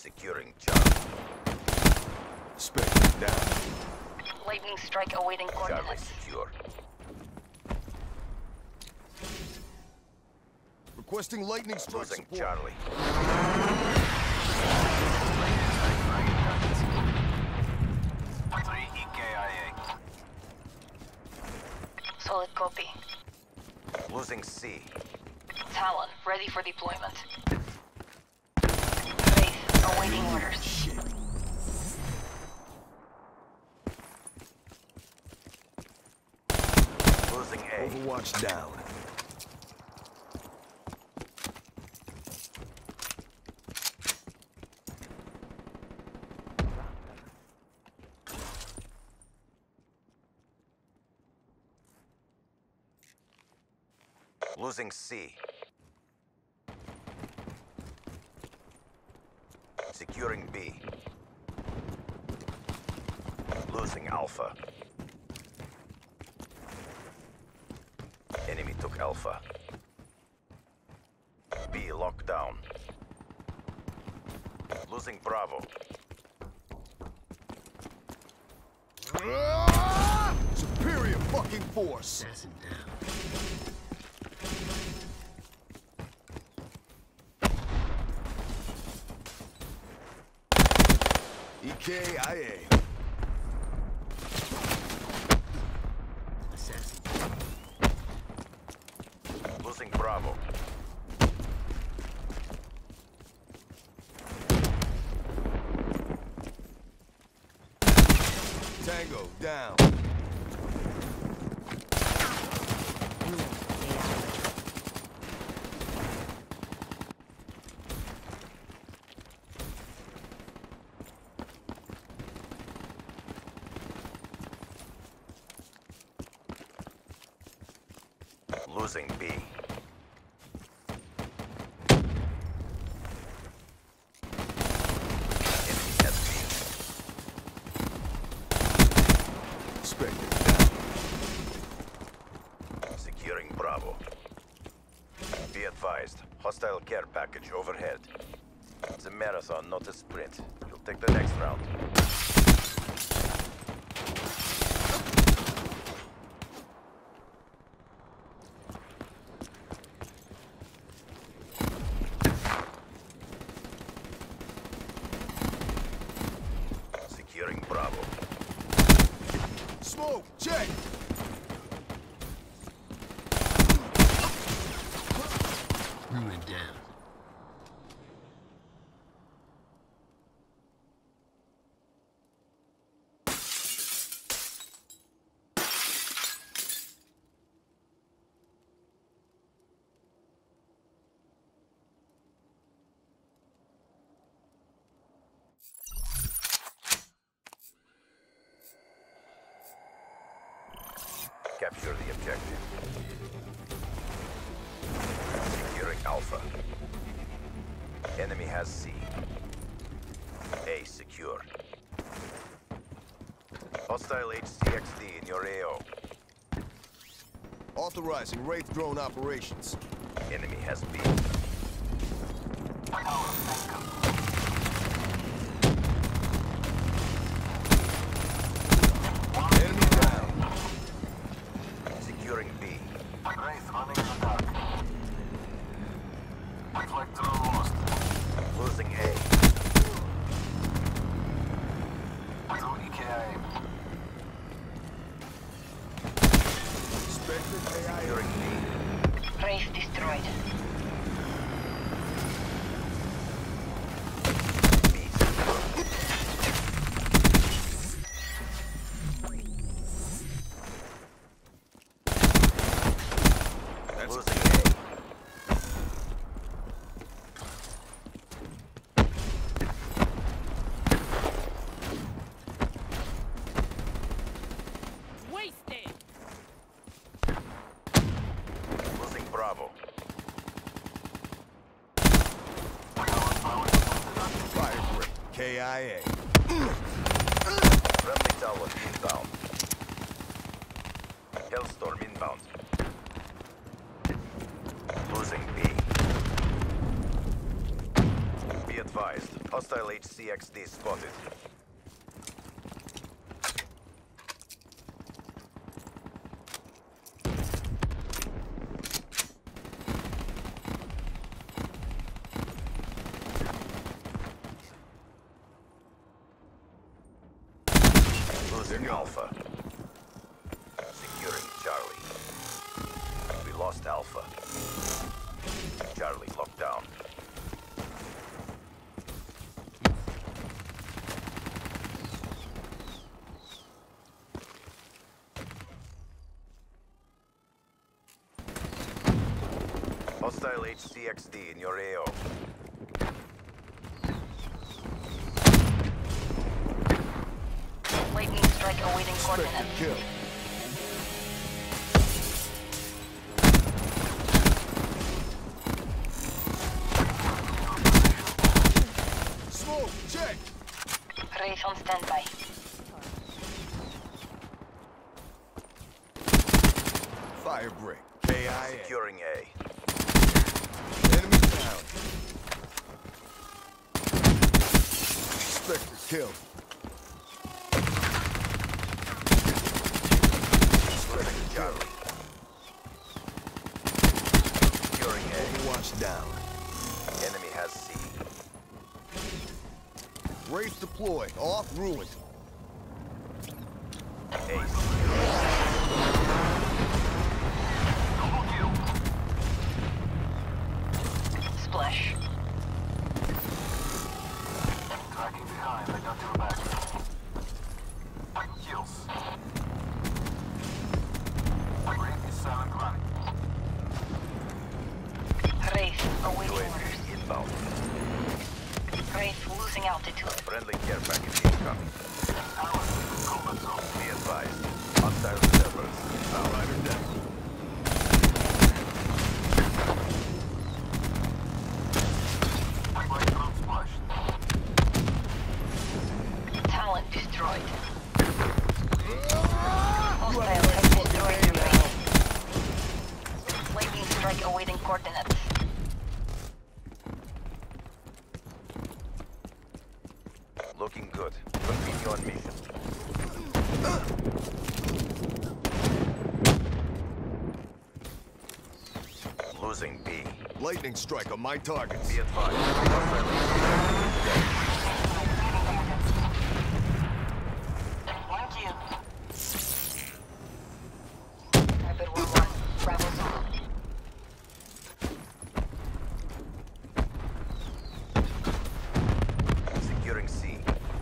Securing Charlie. Spectre down. Lightning strike awaiting Charlie coordinates. secure. Requesting lightning strike Losing support. Charlie. Solid copy. Losing C. Talon, ready for deployment. Base, awaiting orders. Shit. Losing A. Overwatch down. Losing C. Securing B. Losing Alpha. Enemy took Alpha. B locked down. Losing Bravo. Superior fucking force. Assassin down. EKIA. Assassin. Losing Bravo. Tango down. Losing B. Enemy has B. Spectre down. Securing Bravo. Be advised, hostile care package overhead. It's a marathon, not a sprint. You'll take the next round. Securing Bravo. Smoke, check. Ruin down. Capture the objective. Securing Alpha. Enemy has C. A secure. Hostile HCXD in your AO. Authorizing Wraith drone operations. Enemy has B. Enemy down. Securing B. Losing A. Spectre KIA. Securing B. Wraith destroyed. B secure. That's Losing A. Wasted! Losing Bravo. fire break. KIA. Friendly tower inbound. Hellstorm inbound. Losing B. Be advised. Hostile HCXD spotted. Losing Alpha. Securing Charlie. We lost Alpha. Charlie locked down. Hostile HCXD in your AO. Lightning strike awaiting Spectre coordinates. kill. Smoke, check. Wraith on standby. Fire break. KIA. Securing A. Enemy down. Spectre kill. Losing Charlie. Securing A. Overwatch down. Enemy has C. Wraith deploy. Off ruined. Ace. Splash. Tracking behind, I got your back. Quick kills. Wraith is silent running. Wraith awaiting orders. UAV inbound. Wraith losing altitude. Friendly care package incoming. Alice, combat zone. Be advised. Hostile servers. Outrider down. Right front splash. Talent destroyed. You Hostile have no has fucking destroyed name the now. Wraith. Lightning strike awaiting coordinates. Looking good. Continue on mission. Losing B. Lightning strike on my targets. Be advised. Hostile One kill. Rapid 1-1. Bravo zone. Securing C.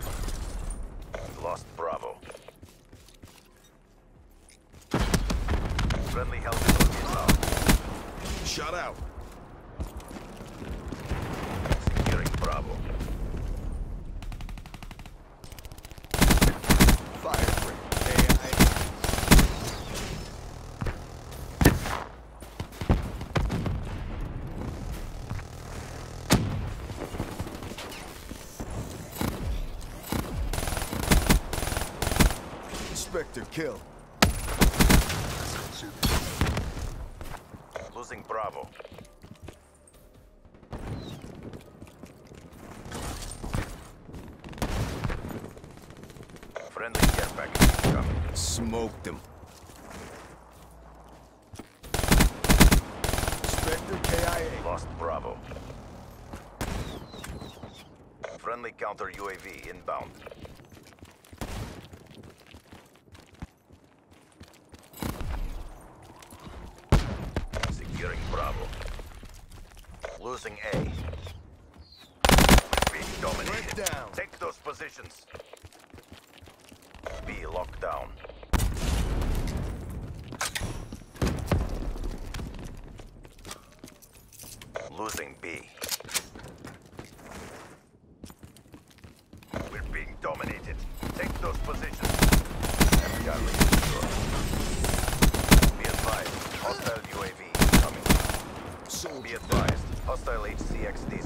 Lost Bravo. Friendly helicopter inbound. Shut out. Securing Bravo. Fire break. KIA. Spectre kill. Losing Bravo. Friendly care package incoming. Smoked him. Spectre KIA. Lost Bravo. Friendly counter UAV inbound. Securing Bravo. Losing A. Being dominated. Break down. Take those positions. B locked down. Losing B. We're being dominated. Take those positions. Charlie destroyed. Be advised. Hostile UAV incoming. Soldier. Be advised. Hostile HCXD